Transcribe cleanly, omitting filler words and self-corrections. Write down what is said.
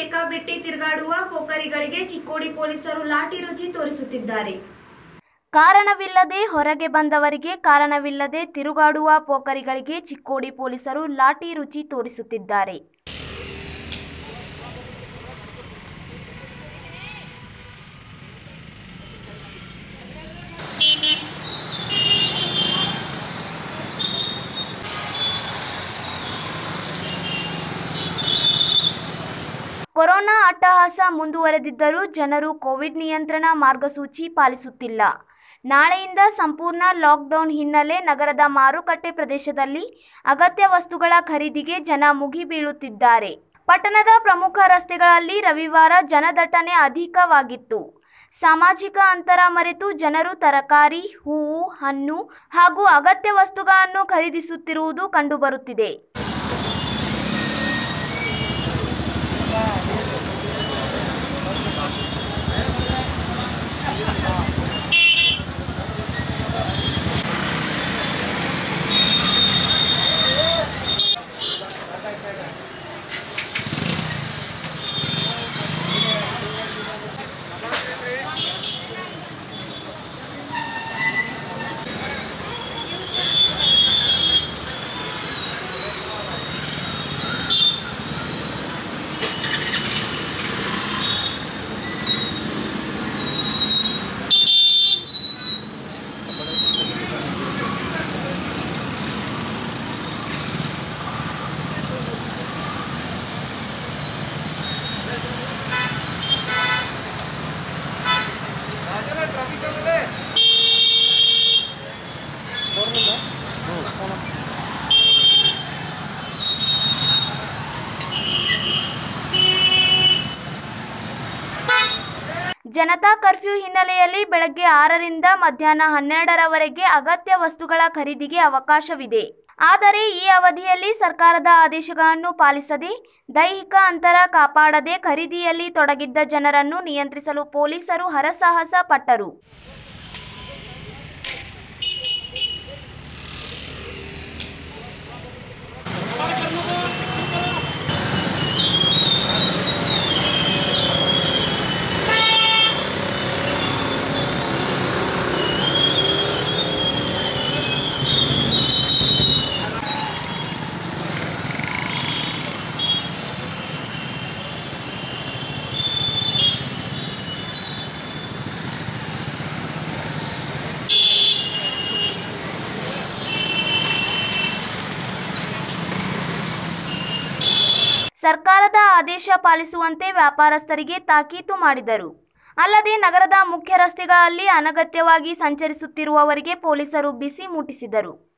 ಬೇಕಾಬಿಟ್ಟಿ ತಿರುಗಾಡುವ ಪೋಖರಿಗಳಿಗೆ ಚಿಕ್ಕೋಡಿ ಪೊಲೀಸರು ಲಾಠಿ ರುಚಿ ತೋರಿಸುತ್ತಿದ್ದಾರೆ. ಕಾರಣವಿಲ್ಲದೆ ಹೊರಗೆ ಬಂದವರಿಗೆ ಕಾರಣವಿಲ್ಲದೆ ತಿರುಗಾಡುವ ಪೋಖರಿಗಳಿಗೆ ಚಿಕ್ಕೋಡಿ ಪೊಲೀಸರು ಲಾಠಿ ರುಚಿ ತೋರಿಸುತ್ತಿದ್ದಾರೆ. ಕೊರೋನಾ ಅಟ್ಟಹಾಸ ಮುಂದುವರೆದಿದ್ದರೂ ಜನರು ಕೋವಿಡ್ ನಿಯಂತ್ರಣ ಮಾರ್ಗಸೂಚಿ ಪಾಲಿಸುತ್ತಿಲ್ಲ. ನಾಳೆಯಿಂದ ಸಂಪೂರ್ಣ ಲಾಕ್ಡೌನ್ ಹಿನ್ನೆಲೆ ನಗರದ ಮಾರುಕಟ್ಟೆ ಪ್ರದೇಶದಲ್ಲಿ ಅಗತ್ಯ ವಸ್ತುಗಳ ಖರೀದಿಗೆ ಜನ ಮುಗಿಬೀಳುತ್ತಿದ್ದಾರೆ. ಪಟ್ಟಣದ ಪ್ರಮುಖ ರಸ್ತೆಗಳಲ್ಲಿ ರವಿವಾರ ಜನದಟ್ಟಣೆ ಅಧಿಕವಾಗಿತ್ತು. ಸಾಮಾಜಿಕ ಅಂತರ ಮರೆತು ಜನರು ತರಕಾರಿ, ಹೂವು, ಹಣ್ಣು ಹಾಗೂ ಅಗತ್ಯ ವಸ್ತುಗಳನ್ನು ಖರೀದಿಸುತ್ತಿರುವುದು ಕಂಡುಬರುತ್ತಿದೆ. ಜನತಾ ಕರ್ಫ್ಯೂ ಹಿನ್ನೆಲೆಯಲ್ಲಿ ಬೆಳಗ್ಗೆ 6ರಿಂದ ಮಧ್ಯಾಹ್ನ 12ರವರೆಗೆ ಅಗತ್ಯ ವಸ್ತುಗಳ ಖರೀದಿಗೆ ಅವಕಾಶವಿದೆ. ಆದರೆ ಈ ಅವಧಿಯಲ್ಲಿ ಸರ್ಕಾರದ ಆದೇಶಗಳನ್ನು ಪಾಲಿಸದೆ, ದೈಹಿಕ ಅಂತರ ಕಾಪಾಡದೆ ಖರೀದಿಯಲ್ಲಿ ತೊಡಗಿದ್ದ ಜನರನ್ನು ನಿಯಂತ್ರಿಸಲು ಪೊಲೀಸರು ಹರಸಾಹಸ ಪಟ್ಟರು. ಸರ್ಕಾರದ ಆದೇಶ ಪಾಲಿಸುವಂತೆ ವ್ಯಾಪಾರಸ್ಥರಿಗೆ ತಾಕೀತು ಮಾಡಿದರು. ಅಲ್ಲದೆ ನಗರದ ಮುಖ್ಯ ರಸ್ತೆಗಳಲ್ಲಿ ಅನಗತ್ಯವಾಗಿ ಸಂಚರಿಸುತ್ತಿರುವವರಿಗೆ ಪೊಲೀಸರು ಬಿಸಿ ಮುಟ್ಟಿಸಿದರು.